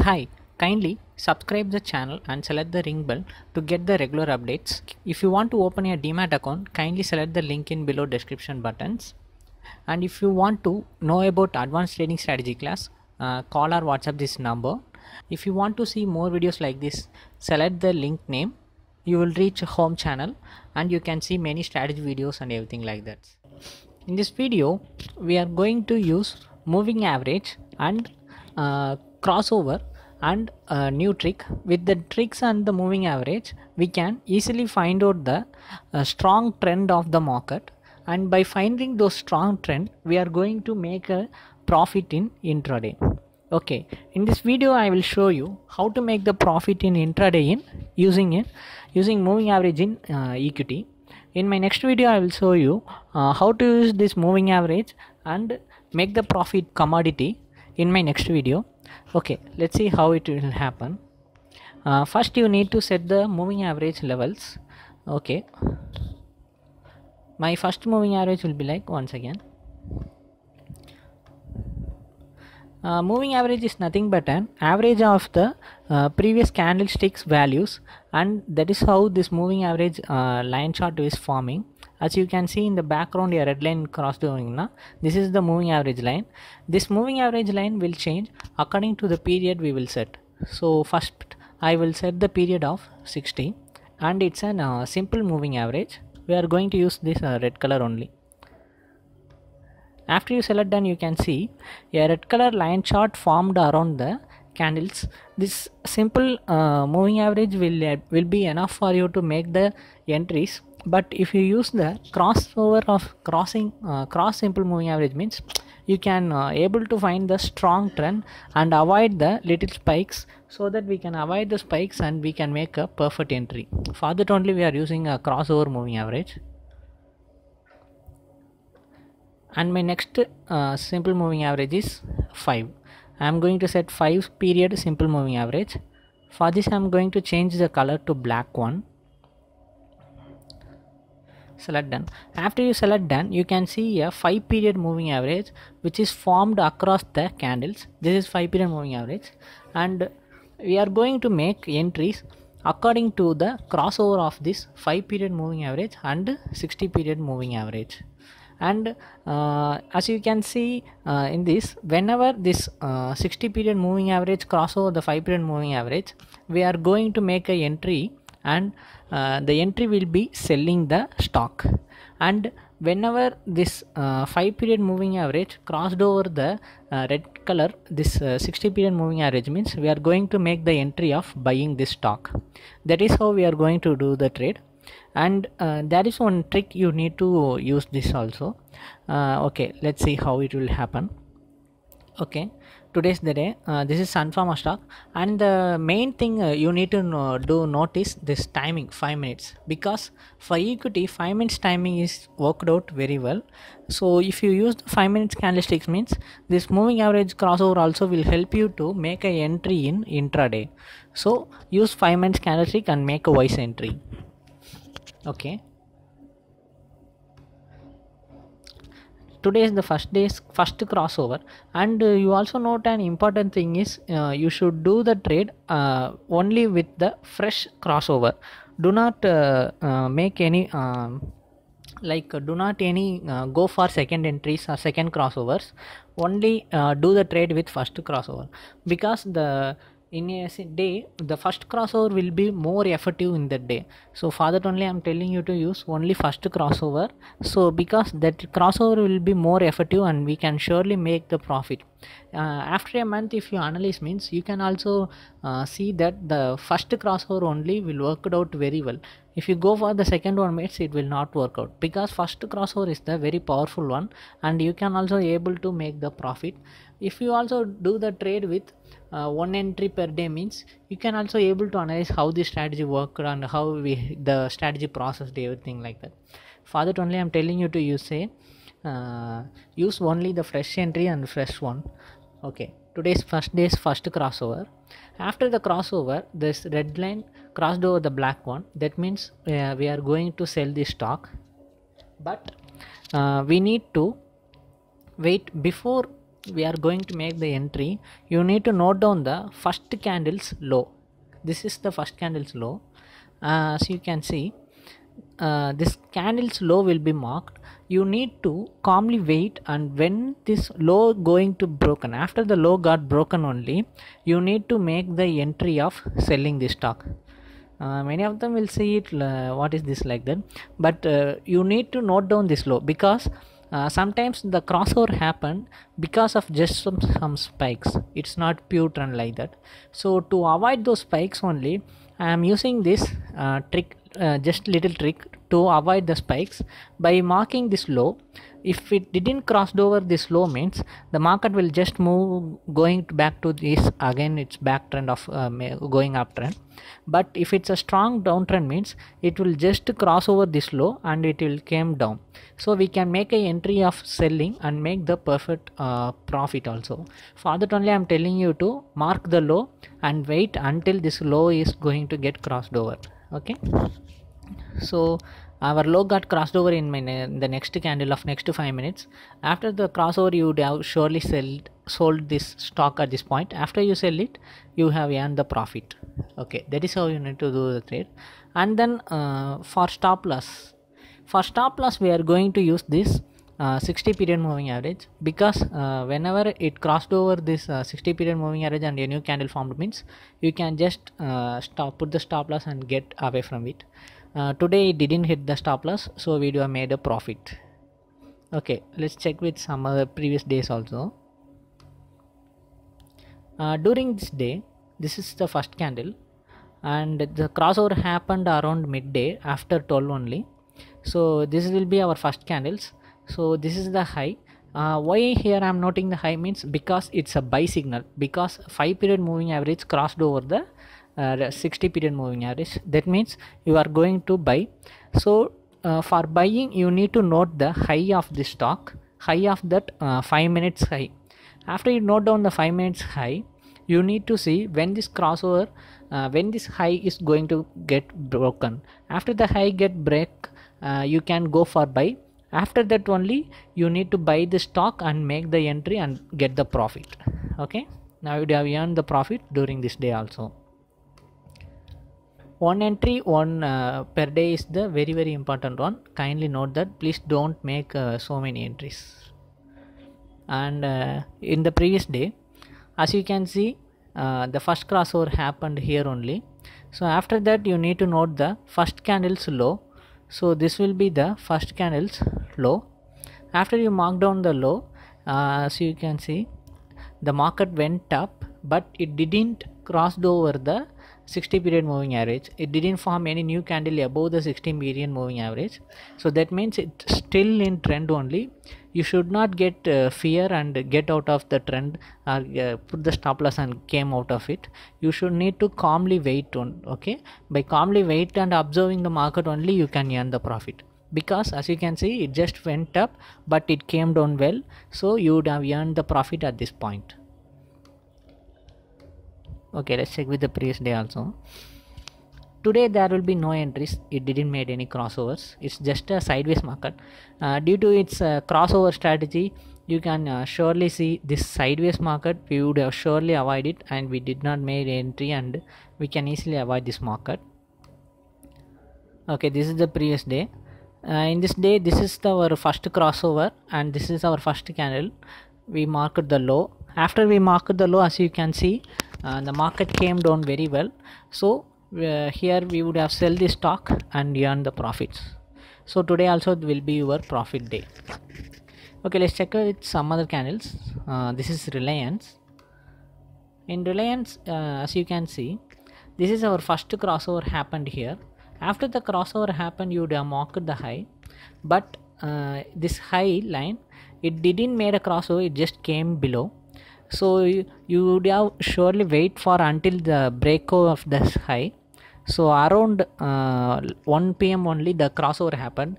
Hi, kindly subscribe the channel and select the ring bell to get the regular updates. If you want to open a Demat account, kindly select the link in below description buttons. And if you want to know about advanced trading strategy class, call or WhatsApp this number. If you want to see more videos like this, select the link name. You will reach home channel and you can see many strategy videos and everything like that. In this video, we are going to use moving average and crossover and a new trick. With the tricks and the moving average, we can easily find out the strong trend of the market, and by finding those strong trend, we are going to make a profit in intraday. Okay, in this video I will show you how to make the profit in intraday in using moving average in equity. In my next video I will show you how to use this moving average and make the profit commodity in my next video. Okay, let's see how it will happen. First you need to set the moving average levels. Okay, my first moving average will be like, once again, moving average is nothing but an average of the previous candlesticks values, and that is how this moving average line chart is forming. As you can see in the background, a red line crossed over now. This is the moving average line. This moving average line will change according to the period we will set. So first I will set the period of 60, and it's a simple moving average. We are going to use this red color only. After you select done, you can see a red color line chart formed around the candles. This simple moving average will be enough for you to make the entries. But if you use the crossover of cross simple moving average, means you can able to find the strong trend and avoid the little spikes, so that we can avoid the spikes and we can make a perfect entry. For that only we are using a crossover moving average. And my next simple moving average is 5. I am going to set 5 period simple moving average. For this I am going to change the color to black one. Select done. After you select done, you can see a 5 period moving average which is formed across the candles. This is 5 period moving average, and we are going to make entries according to the crossover of this 5 period moving average and 60 period moving average. And as you can see in this, whenever this 60 period moving average cross over the 5 period moving average, we are going to make a entry, and the entry will be selling the stock. And whenever this 5 period moving average crossed over the red color, this 60 period moving average, means we are going to make the entry of buying this stock. That is how we are going to do the trade. And there is one trick you need to use this also. Okay, let's see how it will happen. Okay, today's the day. This is Sun Pharma stock, and the main thing you need to notice this timing, 5 minutes, because for equity 5 minutes timing is worked out very well. So if you use the 5 minutes candlesticks, means this moving average crossover also will help you to make a entry in intraday. So use 5 minutes candlestick and make a wise entry. Okay, today is the first crossover, and you also note an important thing is you should do the trade only with the fresh crossover. Do not make any do not any go for second entries or second crossovers. Only do the trade with first crossover, because in a day the first crossover will be more effective in that day. So for that only I am telling you to use only first crossover. So because that crossover will be more effective and we can surely make the profit. After a month, if you analyze, means you can also see that the first crossover only will work out very well. If you go for the second one, mates, it will not work out, because first crossover is the very powerful one, and you can also able to make the profit. If you also do the trade with one entry per day, means you can also able to analyze how the strategy worked and how the strategy processed everything like that. For that only I am telling you to use only the fresh entry and fresh one. Okay, today's first crossover. After the crossover, this red line crossed over the black one. That means we are going to sell the stock, but we need to wait before we are going to make the entry, you need to note down the first candle's low. This is the first candle's low. As you can see, this candle's low will be marked. You need to calmly wait, and when this low going to broken, after the low got broken only, you need to make the entry of selling this stock. Many of them will see it what is this like that, but you need to note down this low, because sometimes the crossover happen because of just some spikes. It's not pure trend like that. So to avoid those spikes only, I am using this trick, just little trick to avoid the spikes by marking this low. If it didn't cross over this low, means the market will just move going back to this again, it's back trend of going uptrend. But if it's a strong downtrend, means it will just cross over this low and it will came down. So we can make a entry of selling and make the perfect profit also. For that only I am telling you to mark the low and wait until this low is going to get crossed over. Okay, so our low got crossed over in the next candle of next 5 minutes. After the crossover, you would have surely sold this stock at this point. After you sell it, you have earned the profit. Okay, that is how you need to do the trade. And then for stop loss, we are going to use this 60 period moving average, because whenever it crossed over this 60 period moving average and a new candle formed, means you can just put the stop loss and get away from it. Today it didn't hit the stop loss, so we have made a profit. Okay, let's check with some other previous days also. During this day, this is the first candle, and the crossover happened around midday after 12 only. So this will be our first candles. So this is the high. Why here I am noting the high, means because it's a buy signal, because 5 period moving average crossed over the 60 period moving average. That means you are going to buy. So for buying, you need to note the high of the stock, high of that 5 minutes high. After you note down the 5 minutes high, you need to see when this crossover, when this high is going to get broken. After the high get break, you can go for buy. After that only you need to buy the stock and make the entry and get the profit. Okay, now you have earned the profit during this day also. One entry per day is the very important one. Kindly note that. Please don't make so many entries. And in the previous day, as you can see, the first crossover happened here only. So after that you need to note the first candle's low. So this will be the first candle's low. After you mark down the low, so you can see the market went up, but it didn't cross over the 60 period moving average. It didn't form any new candle above the 60 period moving average. So that means it's still in trend only. You should not get fear and get out of the trend or put the stop loss and came out of it. You should need to calmly wait on. Okay, by calmly wait and observing the market only, you can earn the profit. Because as you can see, it just went up but it came down well, so you would have earned the profit at this point. Okay, let's check with the previous day also. Today there will be no entries. It didn't made any crossovers. It's just a sideways market. Due to its crossover strategy, you can surely see this sideways market. We would have surely avoided it, and we did not make entry, and we can easily avoid this market. Okay, this is the previous day. In this day, this is our first crossover and this is our first candle. We marked the low. After we marked the low, as you can see, the market came down very well. So here we would have sell the stock and earn the profits. So today also will be your profit day. Okay, let's check with some other candles. This is Reliance. In Reliance, as you can see, this is our first crossover happened here. After the crossover happened, you would have marked the high, but this high line, it didn't made a crossover, it just came below. So you would have surely wait for until the breakout of this high. So around 1 PM only the crossover happened.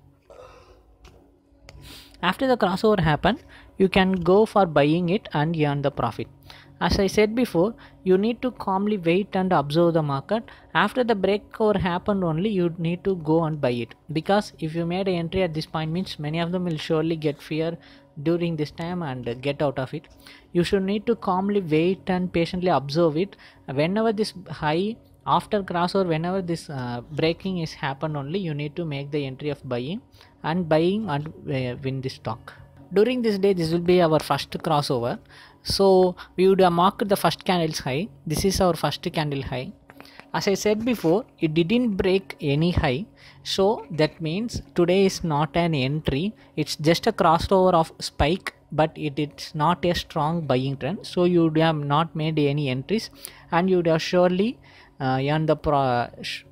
After the crossover happened, you can go for buying it and earn the profit. As I said before, you need to calmly wait and observe the market. After the breakover happened only, you need to go and buy it. Because if you made an entry at this point, means many of them will surely get fear during this time and get out of it. You should need to calmly wait and patiently observe it. Whenever this high after crossover, whenever this breaking is happened, only you need to make the entry of buying and win this stock. During this day, this will be our first crossover. So we would have marked the first candle's high. This is our first candle high. As I said before, it didn't break any high, so that means today is not an entry. It's just a crossover of spike, but it's not a strong buying trend. So you would have not made any entries, and you would have surely earned the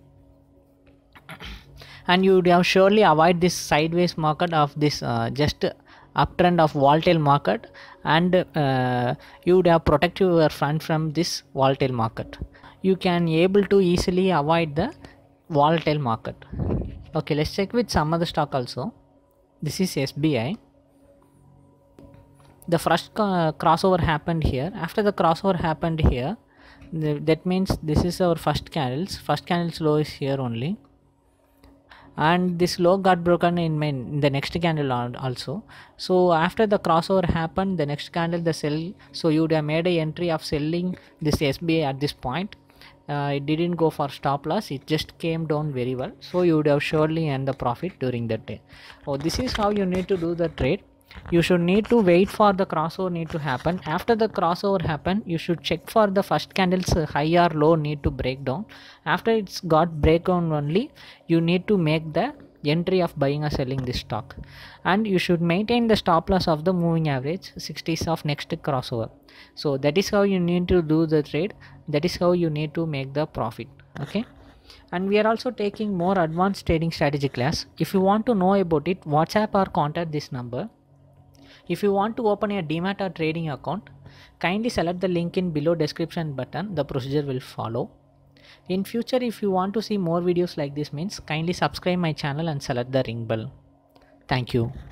and you would have surely avoid this sideways market of this just uptrend of volatile market, and you would have protect your fund from this volatile market. You can able to easily avoid the volatile market. Okay, let's check with some other stock also. This is SBI. The first crossover happened here. After the crossover happened here, that means this is our first candle's low is here only, and this low got broken in the next candle also. So after the crossover happened, the next candle the sell, so you would have made a entry of selling this SBI at this point. It didn't go for stop loss, it just came down very well, so you would have surely earned the profit during that day. This is how you need to do the trade. You should need to wait for the crossover need to happen. After the crossover happen, you should check for the first candle's high or low need to break down. After it's got break down only, you need to make the entry of buying or selling this stock, and you should maintain the stop loss of the moving average 60s of next crossover. So that is how you need to do the trade. That is how you need to make the profit. Okay, and we are also taking more advanced trading strategy class. If you want to know about it, WhatsApp or contact this number. If you want to open a Demat or trading account, kindly select the link in below description button. The procedure will follow. In future, if you want to see more videos like this, means kindly subscribe my channel and select the ring bell. Thank you.